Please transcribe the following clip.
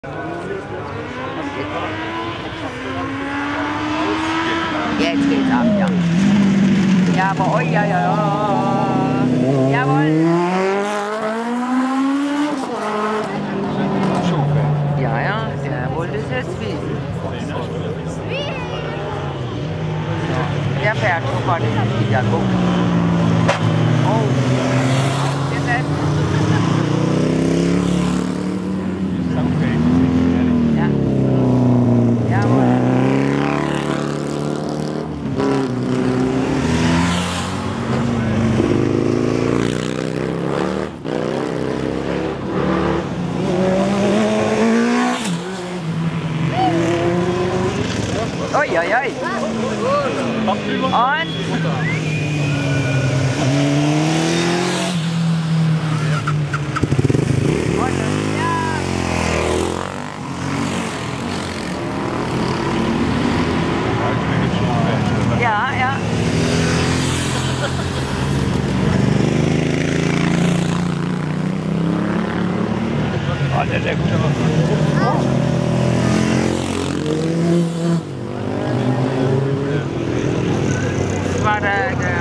Jetzt geht's ab, ja. Jawohl, ja, ja, ja. Jawohl. Ja, ja, der wollte es jetzt wissen. So, der fährt sofort wieder, guck. Oh, jetzt. Ja. Jawohl. Oi, oi, oi. Und? Ja, ja. Oh, der ist sehr gut. Das war der